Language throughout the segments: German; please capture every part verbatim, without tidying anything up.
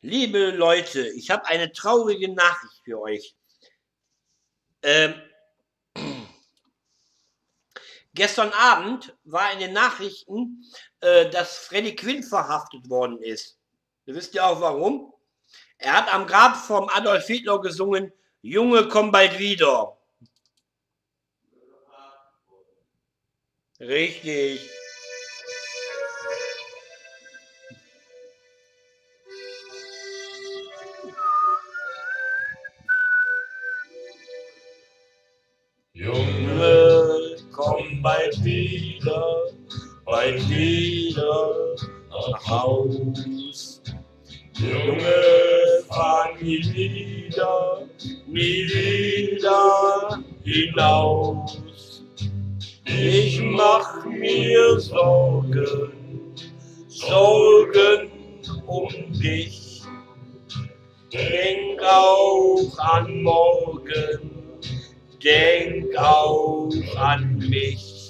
Liebe Leute, ich habe eine traurige Nachricht für euch. Ähm, gestern Abend war in den Nachrichten, äh, dass Freddie Quinn verhaftet worden ist. Ihr wisst ja auch warum. Er hat am Grab vom Adolf Hitler gesungen, Junge, komm bald wieder. Richtig. Junge, komm bald wieder, bald wieder nach Haus. Junge, fahr nie wieder, nie wieder hinaus. Ich mach mir Sorgen, Sorgen um dich. Denk auch an morgen, denk auch an mich.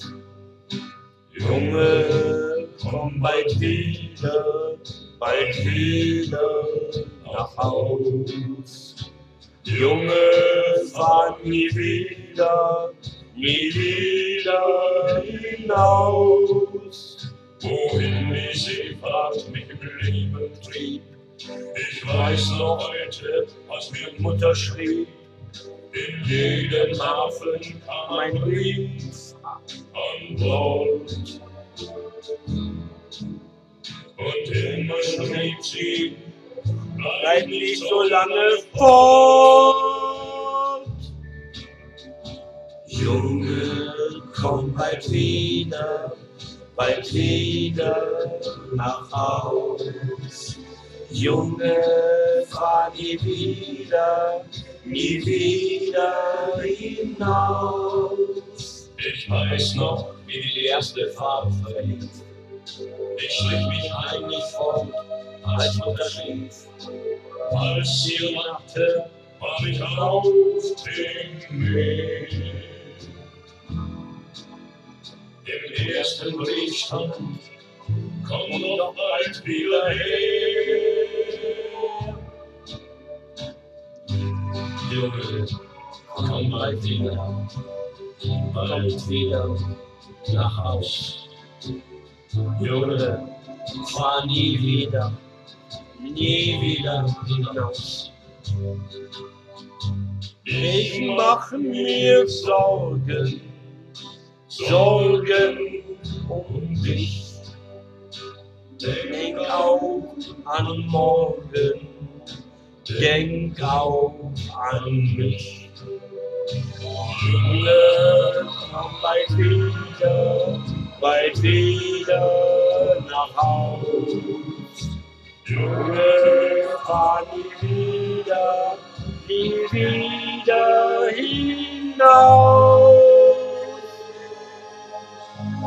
Junge, komm bald wieder, bald wieder nach Haus. Junge, fahr nie wieder, nie wieder hinaus. Wohin mich sie fragt, mich im Leben trieb. Ich weiß noch heute, was mir Mutter schrieb. In jedem Hafen kam mein Brief an Bord. Und immer schrieb sie, bleib nicht so lange fort. Junge, komm bald wieder, bald wieder nach Haus. Junge, fahr nie wieder, nie wieder hinaus. Ich weiß noch, wie die erste Fahrt verlief. Ich schlich mich heimlich fort, als Mutter schlief. Als sie machte, war ich auf dem Weg. Im ersten Brief stand, komm doch bald wieder her. Junge, komm bald wieder, bald wieder nach Haus. Junge, fahr nie wieder, nie wieder hinaus. Ich mach mir Sorgen, Sorgen um dich. Denk auch an morgen, denk auch an mich. Junge, komm bald wieder, bald wieder nach Haus. Junge, fahr nie wieder, nie wieder hinaus.